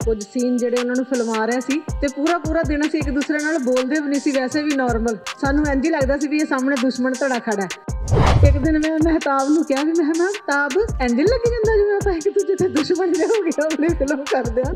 कुछ सीन ਜਿਹੜੇ ਉਹਨਾਂ ਨੂੰ ਫਿਲਮਾ ਰਹੇ ਸੀ ਤੇ ਪੂਰਾ ਦਿਨ ਅਸੀਂ ਇੱਕ ਦੂਸਰੇ ਨਾਲ ਬੋਲਦੇ ਵੀ ਨਹੀਂ ਸੀ, ਵੈਸੇ ਵੀ ਨਾਰਮਲ ਸਾਨੂੰ ਇੰਝ ਹੀ ਲੱਗਦਾ ਸੀ ਵੀ ਇਹ ਸਾਹਮਣੇ ਦੁਸ਼ਮਣ ਧੜਾ ਖੜਾ ਹੈ। ਇੱਕ ਦਿਨ ਮੈਂ ਮਹਿਤਾਬ ਨੂੰ ਕਿਹਾ ਵੀ ਮੈਂ ਮਹਿਤਾਬ ਇੰਝ ਲੱਗੀ ਜਾਂਦਾ ਜਿਵੇਂ ਆਪਾਂ ਇੱਕ ਦੂਜੇ ਤੇ ਦੁਸ਼ਮਣ ਜਿਹੇ ਹੋ ਗਏ ਆਪਣੀ ਫਿਲਮ ਕਰਦੇ ਆ।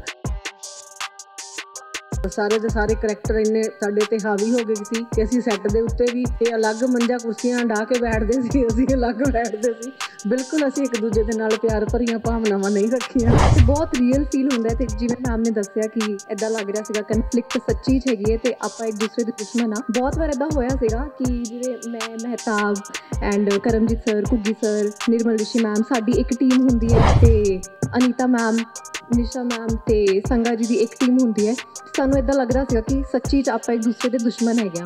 ਸਾਰੇ ਦੇ ਸਾਰੇ ਕਰੈਕਟਰ ਇੰਨੇ ਸਾਡੇ ਤੇ ਹਾਵੀ ਹੋ ਗਏ ਸੀ ਕਿ ਅਸੀਂ ਸੈੱਟ ਦੇ ਉੱਤੇ ਵੀ ਇਹ ਅਲੱਗ ਮੰਜਾ ਕੁਰਸੀਆਂ ਢਾ ਕੇ ਬੈਠਦੇ ਸੀ, ਅਸੀਂ ਅਲੱਗ ਬੈਠਦੇ ਸੀ। ਬਿਲਕੁਲ ਅਸੀਂ ਇੱਕ ਦੂਜੇ ਦੇ ਨਾਲ ਪਿਆਰ ਭਰੀਆਂ ਭਾਵਨਾਵਾਂ ਨਹੀਂ ਰੱਖੀਆਂ ਤੇ ਬਹੁਤ ਰੀਅਲ ਫੀਲ ਹੁੰਦਾ ਤੇ ਜਿਵੇਂ ਮੈਮ ਨੇ ਦੱਸਿਆ ਕਿ ਇਦਾਂ ਲੱਗ ਰਿਹਾ ਸੀਗਾ ਕਨਫਲਿਕਟ ਸੱਚੀ 'ਚ ਹੈਗੀ ਹੈ ਤੇ ਆਪਾਂ ਇੱਕ ਦੂਸਰੇ ਦੇ ਦੁਸ਼ਮਣ ਆ। ਬਹੁਤ ਵਾਰ ਇਦਾਂ ਹੋਇਆ ਸੀਗਾ ਕਿ ਜਿਵੇਂ ਮੈਂ Mehtab and Karamjit sir, Ghuggi sir, Nirmal Rishi ma'am ਸਾਡੀ ਇੱਕ ਟੀਮ ਹੁੰਦੀ ਹੈ ਤੇ ਅਨੀਤਾ ਮੈਮ, ਨਿਸ਼ਾ ਮੈਮ ਤੇ ਸੰਗਾ ਜੀ ਦੀ ਇੱਕ ਟੀਮ ਹੁੰਦੀ ਹੈ। ਸਾਨੂੰ ਇਦਾਂ ਲੱਗ ਰਿਹਾ ਸੀਗਾ ਕਿ ਸੱਚੀ 'ਚ ਆਪਾਂ ਇੱਕ ਦੂਸਰੇ ਦੇ ਦੁਸ਼ਮਣ ਹੈਗੇ ਆ।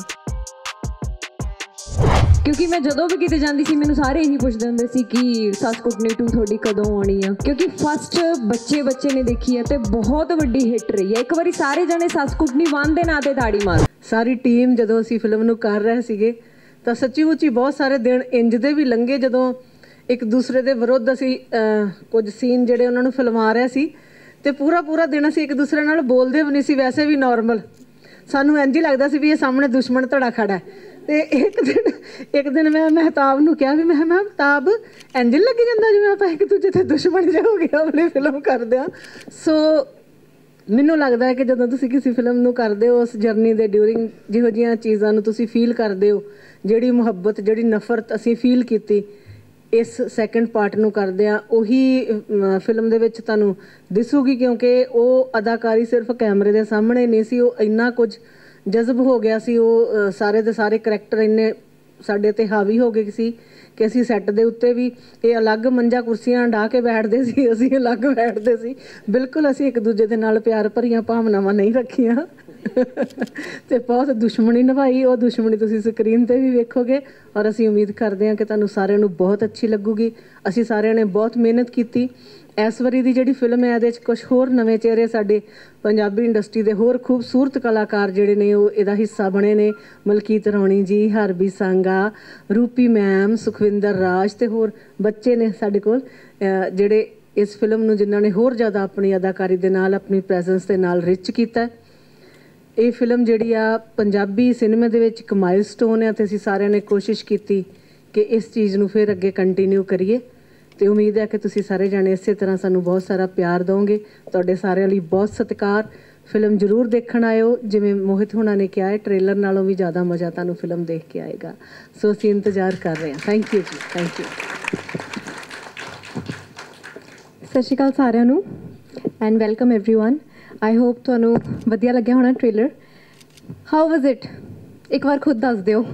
ਕਿਉਂਕਿ ਮੈਂ ਜਦੋਂ ਵੀ ਕਿਤੇ ਜਾਂਦੀ ਸੀ ਮੈਨੂੰ ਸਾਰੇ ਇਹੀ ਪੁੱਛਦੇ ਹੁੰਦੇ ਸੀ ਕਿ ਸੱਸ ਕੁੱਟਣੀ 2 ਤੁਹਾਡੀ ਕਦੋਂ ਆਉਣੀ ਆ, ਕਿਉਂਕਿ ਫਸਟ ਬੱਚੇ ਨੇ ਦੇਖੀ ਹੈ ਤੇ ਬਹੁਤ ਵੱਡੀ ਹਿੱਟ ਰਹੀ ਹੈ। ਇੱਕ ਵਾਰੀ ਸਾਰੇ ਜਣੇ ਸੱਸ ਕੁੱਟਣੀ 1 ਦੇ ਨਾਂ ਤੇ ਤਾੜੀ ਮਾਰ। ਸਾਰੀ ਟੀਮ ਜਦੋਂ ਅਸੀਂ ਫਿਲਮ ਨੂੰ ਕਰ ਰਹੇ ਸੀਗੇ ਤਾਂ ਸੱਚੀ ਮੁੱਚੀ ਬਹੁਤ ਸਾਰੇ ਦਿਨ ਇੰਜ ਦੇ ਵੀ ਲੰਘੇ ਜਦੋਂ ਇੱਕ ਦੂਸਰੇ ਦੇ ਵਿਰੁੱਧ ਅਸੀਂ ਕੁਝ ਸੀਨ ਜਿਹੜੇ ਉਹਨਾਂ ਨੂੰ ਫਿਲਮਾ ਰਹੇ ਸੀ ਤੇ ਪੂਰਾ ਦਿਨ ਅਸੀਂ ਇੱਕ ਦੂਸਰੇ ਨਾਲ ਬੋਲਦੇ ਵੀ ਨਹੀਂ ਸੀ, ਵੈਸੇ ਵੀ ਨਾਰਮਲ ਸਾਨੂੰ ਇੰਝ ਹੀ ਲੱਗਦਾ ਸੀ ਵੀ ਇਹ ਸਾਹਮਣੇ ਦੁਸ਼ਮਣ ਧੜਾ ਖੜਾ ਹੈ। ਤੇ ਇੱਕ ਦਿਨ ਮੈਂ ਮਹਿਤਾਬ ਨੂੰ ਕਿਹਾ ਵੀ ਮੈਂ ਮਹਿਤਾਬ ਇੰਝ ਲੱਗੀ ਜਾਂਦਾ ਜਿਵੇਂ ਆਪਾਂ ਇੱਕ ਦੂਜੇ ਤੇ ਦੁਸ਼ਮਣ ਜਿਹੇ ਹੋ ਗਏ ਆਪਣੀ ਫਿਲਮ ਕਰਦੇ ਹਾਂ। ਸੋ ਮੈਨੂੰ ਲੱਗਦਾ ਹੈ ਕਿ ਜਦੋਂ ਤੁਸੀਂ ਕਿਸੇ ਫਿਲਮ ਨੂੰ ਕਰਦੇ ਹੋ ਉਸ ਜਰਨੀ ਦੇ ਡਿਊਰਿੰਗ ਜਿਹੋ ਜਿਹੀਆਂ ਚੀਜ਼ਾਂ ਨੂੰ ਤੁਸੀਂ ਫੀਲ ਕਰਦੇ ਹੋ, ਜਿਹੜੀ ਮੁਹੱਬਤ ਜਿਹੜੀ ਨਫ਼ਰਤ ਅਸੀਂ ਫੀਲ ਕੀਤੀ ਇਸ ਸੈਕਿੰਡ ਪਾਰਟ ਨੂੰ ਕਰਦੇ ਆ ਉਹੀ ਫਿਲਮ ਦੇ ਵਿੱਚ ਤੁਹਾਨੂੰ ਦਿਸੂਗੀ, ਕਿਉਂਕਿ ਉਹ ਅਦਾਕਾਰੀ ਸਿਰਫ ਕੈਮਰੇ ਦੇ ਸਾਹਮਣੇ ਨਹੀਂ ਸੀ, ਉਹ ਇੰਨਾ ਕੁਝ ਜਜ਼ਬ ਹੋ ਗਿਆ ਸੀ। ਉਹ ਸਾਰੇ ਦੇ ਸਾਰੇ ਕਰੈਕਟਰ ਇੰਨੇ ਸਾਡੇ ਤੇ ਹਾਵੀ ਹੋ ਗਏ ਸੀ ਕਿ ਅਸੀਂ ਸੈੱਟ ਦੇ ਉੱਤੇ ਵੀ ਇਹ ਅਲੱਗ ਮੰਜਾ ਕੁਰਸੀਆਂ ਢਾ ਕੇ ਬੈਠਦੇ ਸੀ, ਅਸੀਂ ਅਲੱਗ ਬੈਠਦੇ ਸੀ। ਬਿਲਕੁਲ ਅਸੀਂ ਇੱਕ ਦੂਜੇ ਦੇ ਨਾਲ ਪਿਆਰ ਭਰੀਆਂ ਭਾਵਨਾਵਾਂ ਨਹੀਂ ਰੱਖੀਆਂ ਤੇ ਬਹੁਤ ਦੁਸ਼ਮਣੀ ਨਿਭਾਈ। ਉਹ ਦੁਸ਼ਮਣੀ ਤੁਸੀਂ ਸਕਰੀਨ ਤੇ ਵੀ ਵੇਖੋਗੇ ਔਰ ਅਸੀਂ ਉਮੀਦ ਕਰਦੇ ਹਾਂ ਕਿ ਤੁਹਾਨੂੰ ਸਾਰਿਆਂ ਨੂੰ ਬਹੁਤ ਅੱਛੀ ਲੱਗੂਗੀ। ਅਸੀਂ ਸਾਰਿਆਂ ਨੇ ਬਹੁਤ ਮਿਹਨਤ ਕੀਤੀ। ਇਸ ਵਾਰੀ ਦੀ ਜਿਹੜੀ ਫਿਲਮ ਹੈ ਇਹਦੇ 'ਚ ਕੁਛ ਹੋਰ ਨਵੇਂ ਚਿਹਰੇ ਸਾਡੇ ਪੰਜਾਬੀ ਇੰਡਸਟਰੀ ਦੇ ਹੋਰ ਖੂਬਸੂਰਤ ਕਲਾਕਾਰ ਜਿਹੜੇ ਨੇ ਉਹ ਇਹਦਾ ਹਿੱਸਾ ਬਣੇ ਨੇ। ਮਲਕੀਤ ਰੌਣੀ ਜੀ, ਹਰਬੀ ਸੰਗਾ, ਰੂਪੀ ਮੈਮ, ਸੁਖਵਿੰਦਰ ਰਾਜ ਤੇ ਹੋਰ ਬੱਚੇ ਨੇ ਸਾਡੇ ਕੋਲ ਜਿਹੜੇ ਇਸ ਫਿਲਮ ਨੂੰ ਜਿਨ੍ਹਾਂ ਨੇ ਹੋਰ ਜ਼ਿਆਦਾ ਆਪਣੀ ਅਦਾਕਾਰੀ ਦੇ ਨਾਲ ਆਪਣੀ ਪ੍ਰੈਜ਼ੈਂਸ ਦੇ ਨਾਲ ਰਿਚ ਕੀਤਾ। ਇਹ ਫਿਲਮ ਜਿਹੜੀ ਆ ਪੰਜਾਬੀ ਸਿਨੇਮਾ ਦੇ ਵਿੱਚ ਇੱਕ ਮਾਈਲਸਟੋਨ ਹੈ ਤੇ ਅਸੀਂ ਸਾਰਿਆਂ ਨੇ ਕੋਸ਼ਿਸ਼ ਕੀਤੀ ਕਿ ਇਸ ਚੀਜ਼ ਨੂੰ ਫਿਰ ਅੱਗੇ ਕੰਟੀਨਿਊ ਕਰੀਏ ਤੇ ਉਮੀਦ ਹੈ ਕਿ ਤੁਸੀਂ ਸਾਰੇ ਜਾਣੇ ਇਸੇ ਤਰ੍ਹਾਂ ਸਾਨੂੰ ਬਹੁਤ ਸਾਰਾ ਪਿਆਰ ਦਿਓਗੇ। ਤੁਹਾਡੇ ਸਾਰਿਆਂ ਲਈ ਬਹੁਤ ਸਤਿਕਾਰ। ਫਿਲਮ ਜ਼ਰੂਰ ਦੇਖਣ ਆਇਓ। ਜਿਵੇਂ ਮੋਹਿਤ ਹੋਣਾ ਨੇ ਕਿਹਾ ਹੈ ਟ੍ਰੇਲਰ ਨਾਲੋਂ ਵੀ ਜ਼ਿਆਦਾ ਮਜ਼ਾ ਤੁਹਾਨੂੰ ਫਿਲਮ ਦੇਖ ਕੇ ਆਏਗਾ। ਸੋ ਅਸੀਂ ਇੰਤਜ਼ਾਰ ਕਰ ਰਹੇ ਹਾਂ। Thank you ji, thank you. ਸਤਿ ਸ਼੍ਰੀ ਅਕਾਲ ਸਾਰਿਆਂ ਨੂੰ and welcome everyone. I hope ਤੁਹਾਨੂੰ ਵਧੀਆ ਲੱਗਿਆ ਹੋਣਾ ਟ੍ਰੇਲਰ। How was it? ਇੱਕ ਵਾਰ ਖੁਦ ਦੱਸ ਦਿਓ।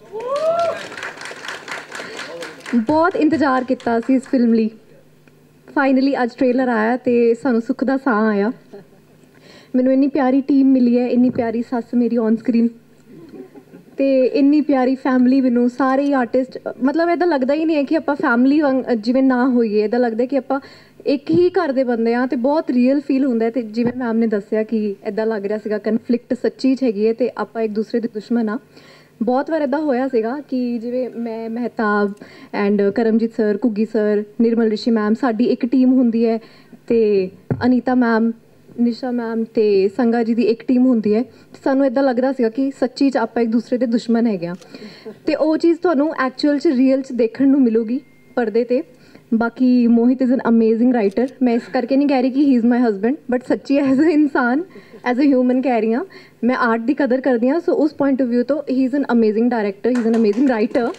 ਬਹੁਤ ਇੰਤਜ਼ਾਰ ਕੀਤਾ ਸੀ ਇਸ ਫਿਲਮ ਲਈ। ਫਾਈਨਲੀ ਅੱਜ ਟ੍ਰੇਲਰ ਆਇਆ ਤੇ ਸਾਨੂੰ ਸੁੱਖ ਦਾ ਸਾਹ ਆਇਆ। ਮੈਨੂੰ ਇੰਨੀ ਪਿਆਰੀ ਟੀਮ ਮਿਲੀ ਹੈ, ਇੰਨੀ ਪਿਆਰੀ ਸੱਸ ਮੇਰੀ ਔਨ ਸਕਰੀਨ ਤੇ ਇੰਨੀ ਪਿਆਰੀ ਫੈਮਿਲੀ। ਮੈਨੂੰ ਸਾਰੇ ਹੀ ਆਰਟਿਸਟ ਮਤਲਬ ਇੱਦਾਂ ਲੱਗਦਾ ਹੀ ਨਹੀਂ ਹੈ ਕਿ ਆਪਾਂ ਫੈਮਿਲੀ ਜਿਵੇਂ ਨਾ ਹੋਈਏ, ਇੱਦਾਂ ਲੱਗਦਾ ਕਿ ਆਪਾਂ ਇੱਕ ਹੀ ਘਰ ਦੇ ਬੰਦੇ ਆ ਤੇ ਬਹੁਤ ਰੀਅਲ ਫੀਲ ਹੁੰਦਾ। ਤੇ ਜਿਵੇਂ ਮੈਮ ਨੇ ਦੱਸਿਆ ਕਿ ਇੱਦਾਂ ਲੱਗ ਰਿਹਾ ਸੀਗਾ ਕਨਫਲਿਕਟ ਸੱਚੀ 'ਚ ਹੈਗੀ ਹੈ ਤੇ ਆਪਾਂ ਇੱਕ ਦੂਸਰੇ ਦੇ ਦੁਸ਼ਮਣ ਆ। ਬਹੁਤ ਵਾਰ ਇੱਦਾਂ ਹੋਇਆ ਸੀਗਾ ਕਿ ਜਿਵੇਂ ਮੈਂ Mehtab and Karamjit sir, Ghuggi sir, Nirmal Rishi ma'am ਸਾਡੀ ਇੱਕ ਟੀਮ ਹੁੰਦੀ ਹੈ ਤੇ ਅਨੀਤਾ ਮੈਮ, ਨਿਸ਼ਾ ਮੈਮ ਤੇ ਸੰਗਾ ਜੀ ਦੀ ਇੱਕ ਟੀਮ ਹੁੰਦੀ ਹੈ। ਸਾਨੂੰ ਇੱਦਾਂ ਲੱਗ ਰਿਹਾ ਸੀਗਾ ਕਿ ਸੱਚੀ 'ਚ ਆਪਾਂ ਇੱਕ ਦੂਸਰੇ ਦੇ ਦੁਸ਼ਮਣ ਹੈਗੇ ਆ ਤੇ ਉਹ ਚੀਜ਼ ਤੁਹਾਨੂੰ ਐਕਚੁਅਲ 'ਚ ਰੀਅਲ 'ਚ ਦੇਖਣ ਨੂੰ ਮਿਲੂਗੀ ਪਰਦੇ ਤੇ। ਬਾਕੀ Mohit is an amazing writer. ਮੈਂ ਇਸ ਕਰਕੇ ਨਹੀਂ ਕਹਿ ਰਹੀ ਕਿ he is my husband, but ਸੱਚੀ ਐਜ਼ ਅ ਇਨਸਾਨ, ਐਜ਼ ਅ ਹਿਊਮਨ ਕਹਿ ਰਹੀ ਹਾਂ। ਮੈਂ ਆਰਟ ਦੀ ਕਦਰ ਕਰਦੀ ਹਾਂ। ਸੋ ਉਸ ਪੁਆਇੰਟ ਆਫ ਵਿਊ ਤੋਂ he is an amazing director, he is an amazing writer.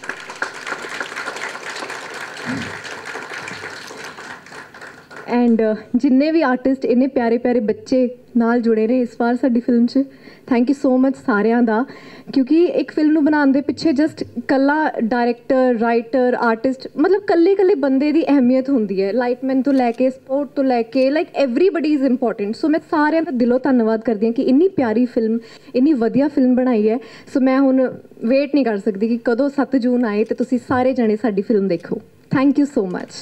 And ਜਿੰਨੇ ਵੀ ਆਰਟਿਸਟ ਇੰਨੇ ਪਿਆਰੇ ਪਿਆਰੇ ਬੱਚੇ ਨਾਲ ਜੁੜੇ ਨੇ ਇਸ ਵਾਰ ਸਾਡੀ ਫਿਲਮ 'ਚ, ਥੈਂਕ ਯੂ ਸੋ ਮਚ ਸਾਰਿਆਂ ਦਾ। ਕਿਉਂਕਿ ਇੱਕ ਫਿਲਮ ਨੂੰ ਬਣਾਉਣ ਦੇ ਪਿੱਛੇ ਜਸਟ ਇਕੱਲਾ ਡਾਇਰੈਕਟਰ, ਰਾਈਟਰ, ਆਰਟਿਸਟ ਮਤਲਬ ਇਕੱਲੇ ਬੰਦੇ ਦੀ ਅਹਿਮੀਅਤ ਹੁੰਦੀ ਹੈ। ਲਾਈਟਮੈਨ ਤੋਂ ਲੈ ਕੇ ਸਪੋਰਟ ਤੋਂ ਲੈ ਕੇ like everybody is important. So ਮੈਂ ਸਾਰਿਆਂ ਦਾ ਦਿਲੋਂ ਧੰਨਵਾਦ ਕਰਦੀ ਹਾਂ ਕਿ ਇੰਨੀ ਪਿਆਰੀ ਫਿਲਮ, ਇੰਨੀ ਵਧੀਆ ਫਿਲਮ ਬਣਾਈ ਹੈ। ਸੋ ਮੈਂ ਹੁਣ ਵੇਟ ਨਹੀਂ ਕਰ ਸਕਦੀ ਕਿ ਕਦੋਂ 7 ਜੂਨ ਆਏ ਤੇ ਤੁਸੀਂ ਸਾਰੇ ਜਣੇ ਸਾਡੀ ਫਿਲਮ ਦੇਖੋ। Thank you so much.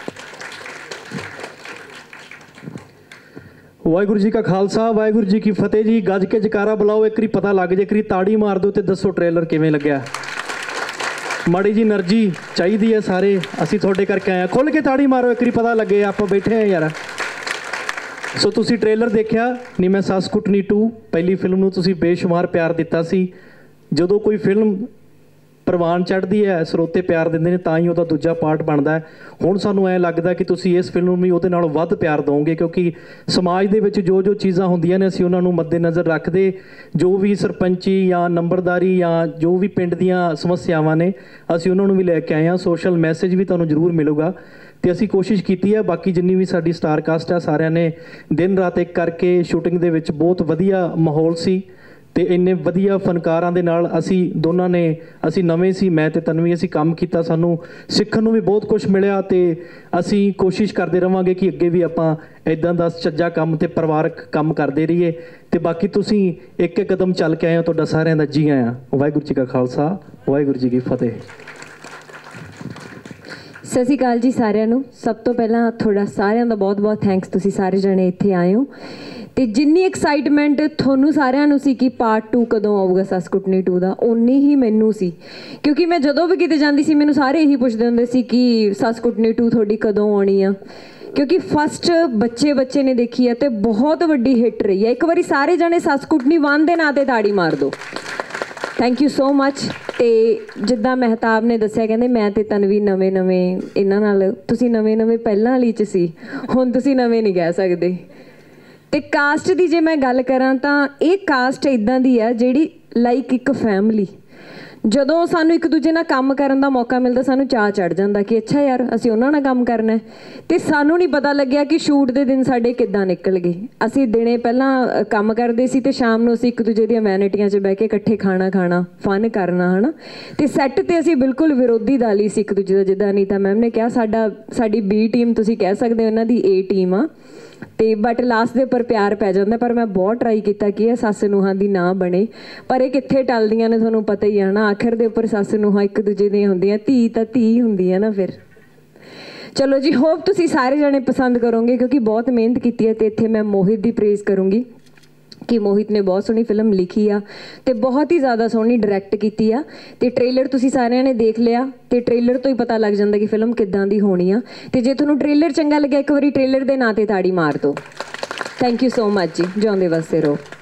Waheguru ji ਕਾ ਖਾਲਸਾ, ਵਾਹਿਗੁਰੂ ਜੀ ਕੀ ਫਤਿਹ ਜੀ। ਗੱਜ ਕੇ ਜਕਾਰਾ ਬੁਲਾਓ, ਇੱਕ ਵਾਰੀ ਪਤਾ ਲੱਗ ਜੇ, ਇੱਕ ਵਾਰੀ ਤਾੜੀ ਮਾਰ ਦਿਓ ਤੇ ਦੱਸੋ ਟ੍ਰੇਲਰ ਕਿਵੇਂ ਲੱਗਿਆ। ਮਾੜੀ ਜੀ એનર્ਜੀ ਚਾਹੀਦੀ ਹੈ ਸਾਰੇ, ਅਸੀਂ ਤੁਹਾਡੇ ਕਰਕੇ ਆਏ ਹਾਂ। ਖੁੱਲ੍ਹ ਕੇ ਤਾੜੀ ਮਾਰੋ, ਇੱਕ ਵਾਰੀ ਪਤਾ ਲੱਗੇ ਆਪਾਂ ਬੈਠੇ ਹਾਂ ਯਾਰ। ਸੋ ਤੁਸੀਂ ਟ੍ਰੇਲਰ ਦੇਖਿਆ ਨੀ ਮੈਂ ਸੱਸ ਕੁੱਟਣੀ 2 ਪਹਿਲੀ ਫਿਲਮ ਨੂੰ ਤੁਸੀਂ ਬੇਸ਼ੁਮਾਰ ਪਿਆਰ ਦਿੱਤਾ ਸੀ। ਜਦੋਂ ਕੋਈ ਫਿਲਮ ਪ੍ਰਵਾਨ ਚੜ੍ਹਦੀ ਹੈ, ਸਰੋਤੇ ਪਿਆਰ ਦਿੰਦੇ ਨੇ, ਤਾਂ ਹੀ ਉਹਦਾ ਦੂਜਾ ਪਾਰਟ ਬਣਦਾ ਹੈ। ਹੁਣ ਸਾਨੂੰ ਐਂ ਲੱਗਦਾ ਕਿ ਤੁਸੀਂ ਇਸ ਫਿਲਮ ਨੂੰ ਵੀ ਉਹਦੇ ਨਾਲੋਂ ਵੱਧ ਪਿਆਰ ਦਿਓਗੇ, ਕਿਉਂਕਿ ਸਮਾਜ ਦੇ ਵਿੱਚ ਜੋ ਚੀਜ਼ਾਂ ਹੁੰਦੀਆਂ ਨੇ ਅਸੀਂ ਉਹਨਾਂ ਨੂੰ ਮੱਦੇਨਜ਼ਰ ਰੱਖਦੇ, ਜੋ ਵੀ ਸਰਪੰਚੀ ਜਾਂ ਨੰਬਰਦਾਰੀ ਜਾਂ ਜੋ ਵੀ ਪਿੰਡ ਦੀਆਂ ਸਮੱਸਿਆਵਾਂ ਨੇ ਅਸੀਂ ਉਹਨਾਂ ਨੂੰ ਵੀ ਲੈ ਕੇ ਆਏ ਹਾਂ। ਸੋਸ਼ਲ ਮੈਸੇਜ ਵੀ ਤੁਹਾਨੂੰ ਜ਼ਰੂਰ ਮਿਲੂਗਾ ਤੇ ਅਸੀਂ ਕੋਸ਼ਿਸ਼ ਕੀਤੀ ਹੈ। ਬਾਕੀ ਜਿੰਨੀ ਵੀ ਸਾਡੀ ਸਟਾਰ ਕਾਸਟ ਹੈ ਸਾਰਿਆਂ ਨੇ ਦਿਨ ਰਾਤ ਇੱਕ ਕਰਕੇ ਸ਼ੂਟਿੰਗ ਦੇ ਵਿੱਚ ਬਹੁਤ ਵਧੀਆ ਮਾਹੌਲ ਸੀ ਤੇ ਇੰਨੇ ਵਧੀਆ ਫਨਕਾਰਾਂ ਦੇ ਨਾਲ ਅਸੀਂ ਦੋਨਾਂ ਨੇ, ਅਸੀਂ ਨਵੇਂ ਸੀ, ਮੈਂ ਤੇ ਤਨਵੀ, ਅਸੀਂ ਕੰਮ ਕੀਤਾ, ਸਾਨੂੰ ਸਿੱਖਣ ਨੂੰ ਵੀ ਬਹੁਤ ਕੁਝ ਮਿਲਿਆ ਤੇ ਅਸੀਂ ਕੋਸ਼ਿਸ਼ ਕਰਦੇ ਰਵਾਂਗੇ ਕਿ ਅੱਗੇ ਵੀ ਆਪਾਂ ਇਦਾਂ ਦਾ ਚੱਜਾ ਕੰਮ ਤੇ ਪਰਿਵਾਰਕ ਕੰਮ ਕਰਦੇ ਰਹੀਏ। ਤੇ ਬਾਕੀ ਤੁਸੀਂ ਇੱਕ ਇੱਕ ਕਦਮ ਚੱਲ ਕੇ ਆਏ ਹੋ, ਤੁਹਾਡਾ ਸਾਰਿਆਂ ਦਾ ਜੀ ਆਇਆਂ। ਵਾਹਿਗੁਰੂ ਜੀ ਕਾ ਖਾਲਸਾ, ਵਾਹਿਗੁਰੂ ਜੀ ਕੀ ਫਤਿਹ। ਸਤਿ ਸ਼੍ਰੀ ਅਕਾਲ ਜੀ ਸਾਰਿਆਂ ਨੂੰ। ਸਭ ਤੋਂ ਪਹਿਲਾਂ ਤੁਹਾਡਾ ਸਾਰਿਆਂ ਦਾ ਬਹੁਤ ਬਹੁਤ ਥੈਂਕਸ, ਤੁਸੀਂ ਸਾਰੇ ਜਣੇ ਇੱਥੇ ਆਏ ਹੋ। ਤੇ ਜਿੰਨੀ ਐਕਸਾਈਟਮੈਂਟ ਤੁਹਾਨੂੰ ਸਾਰਿਆਂ ਨੂੰ ਸੀ ਕਿ ਪਾਰਟ 2 ਕਦੋਂ ਆਊਗਾ ਸੱਸ ਕੁੱਟਣੀ 2 ਦਾ, ਓਨੀ ਹੀ ਮੈਨੂੰ ਸੀ, ਕਿਉਂਕਿ ਮੈਂ ਜਦੋਂ ਵੀ ਕਿਤੇ ਜਾਂਦੀ ਸੀ ਮੈਨੂੰ ਸਾਰੇ ਇਹੀ ਪੁੱਛਦੇ ਹੁੰਦੇ ਸੀ ਕਿ ਸੱਸ ਕੁੱਟਣੀ 2 ਤੁਹਾਡੀ ਕਦੋਂ ਆਉਣੀ ਆ, ਕਿਉਂਕਿ ਫਸਟ ਬੱਚੇ ਨੇ ਦੇਖੀ ਹੈ ਤੇ ਬਹੁਤ ਵੱਡੀ ਹਿੱਟ ਰਹੀ ਹੈ। ਇੱਕ ਵਾਰੀ ਸਾਰੇ ਜਣੇ ਸੱਸ ਕੁੱਟਣੀ 1 ਦੇ ਨਾਂ ਤੇ ਤਾੜੀ ਮਾਰ ਦਿਓ। Thank you so much. ਤੇ ਜਿੱਦਾਂ ਮਹਿਤਾਬ ਨੇ ਦੱਸਿਆ, ਕਹਿੰਦੇ ਮੈਂ ਤੇ ਤਨਵੀ ਨਵੇਂ ਇਹਨਾਂ ਨਾਲ, ਤੁਸੀਂ ਨਵੇਂ ਪਹਿਲਾਂ ਵਾਲੀ 'ਚ ਸੀ, ਹੁਣ ਤੁਸੀਂ ਨਵੇਂ ਨਹੀਂ ਕਹਿ ਸਕਦੇ। ਤੇ ਕਾਸਟ ਦੀ ਜੇ ਮੈਂ ਗੱਲ ਕਰਾਂ ਤਾਂ ਇਹ ਕਾਸਟ ਇਦਾਂ ਦੀ ਆ ਜਿਹੜੀ ਲਾਈਕ ਇੱਕ ਫੈਮਿਲੀ। ਜਦੋਂ ਸਾਨੂੰ ਇੱਕ ਦੂਜੇ ਨਾਲ ਕੰਮ ਕਰਨ ਦਾ ਮੌਕਾ ਮਿਲਦਾ ਸਾਨੂੰ ਚਾਅ ਚੜ੍ਹ ਜਾਂਦਾ ਕਿ ਅੱਛਾ ਯਾਰ ਅਸੀਂ ਉਹਨਾਂ ਨਾਲ ਕੰਮ ਕਰਨਾ। ਤੇ ਸਾਨੂੰ ਨਹੀਂ ਪਤਾ ਲੱਗਿਆ ਕਿ ਸ਼ੂਟ ਦੇ ਦਿਨ ਸਾਡੇ ਕਿੱਦਾਂ ਨਿਕਲ ਗਏ। ਅਸੀਂ ਦਿਨੇ ਪਹਿਲਾਂ ਕੰਮ ਕਰਦੇ ਸੀ ਤੇ ਸ਼ਾਮ ਨੂੰ ਅਸੀਂ ਇੱਕ ਦੂਜੇ ਦੀਆਂ ਵੈਨਿਟੀਆਂ 'ਚ ਬਹਿ ਕੇ ਇਕੱਠੇ ਖਾਣਾ ਫਨ ਕਰਨਾ, ਹੈ ਨਾ। ਤੇ ਸੈੱਟ ਤੇ ਅਸੀਂ ਬਿਲਕੁਲ ਵਿਰੋਧੀ ਦਲ ਸੀ ਇੱਕ ਦੂਜੇ ਦਾ। ਜਿੱਦਾਂ ਅਨੀਤਾ ਮੈਮ ਨੇ ਕਿਹਾ, ਸਾਡੀ B ਟੀਮ ਤੁਸੀਂ ਕਹਿ ਸਕਦੇ ਹੋ, ਉਹਨਾਂ ਦੀ A ਟੀਮ ਆ। ਤੇ ਬਟ ਲਾਸਟ ਦੇ ਉੱਪਰ ਪਿਆਰ ਪੈ ਜਾਂਦਾ। ਪਰ ਮੈਂ ਬਹੁਤ ਟਰਾਈ ਕੀਤਾ ਕਿ ਇਹ ਸੱਸ ਨੂੰਹਾਂ ਦੀ ਨਾ ਬਣੇ, ਪਰ ਇਹ ਕਿੱਥੇ ਟਲਦੀਆਂ ਨੇ, ਤੁਹਾਨੂੰ ਪਤਾ ਹੀ ਆ ਨਾ। ਆਖਿਰ ਦੇ ਉੱਪਰ ਸੱਸ ਨੂੰਹਾਂ ਇੱਕ ਦੂਜੇ ਦੀਆਂ ਹੁੰਦੀਆਂ, ਧੀ ਤਾਂ ਧੀ ਹੁੰਦੀ ਹੈ ਨਾ। ਫਿਰ ਚਲੋ ਜੀ, ਹੋਪ ਤੁਸੀਂ ਸਾਰੇ ਜਣੇ ਪਸੰਦ ਕਰੋਗੇ ਕਿਉਂਕਿ ਬਹੁਤ ਮਿਹਨਤ ਕੀਤੀ ਹੈ। ਤੇ ਇੱਥੇ ਮੈਂ ਮੋਹਿਤ ਦੀ ਪ੍ਰੇਜ਼ ਕਰੂੰਗੀ ਕਿ ਮੋਹਿਤ ਨੇ ਬਹੁਤ ਸੋਹਣੀ ਫਿਲਮ ਲਿਖੀ ਆ ਤੇ ਬਹੁਤ ਹੀ ਜ਼ਿਆਦਾ ਸੋਹਣੀ ਡਾਇਰੈਕਟ ਕੀਤੀ ਆ। ਤੇ ਟ੍ਰੇਲਰ ਤੁਸੀਂ ਸਾਰਿਆਂ ਨੇ ਦੇਖ ਲਿਆ ਤੇ ਟ੍ਰੇਲਰ ਤੋਂ ਹੀ ਪਤਾ ਲੱਗ ਜਾਂਦਾ ਕਿ ਫਿਲਮ ਕਿੱਦਾਂ ਦੀ ਹੋਣੀ ਆ। ਤੇ ਜੇ ਤੁਹਾਨੂੰ ਟ੍ਰੇਲਰ ਚੰਗਾ ਲੱਗਿਆ, ਇੱਕ ਵਾਰੀ ਟ੍ਰੇਲਰ ਦੇ ਨਾਂ ਤੇ ਤਾੜੀ ਮਾਰ ਦਿਓ। ਥੈਂਕ ਯੂ ਸੋ ਮਚ ਜੀ। ਜਿਉਂਦੇ ਵਸਦੇ ਰਹੋ।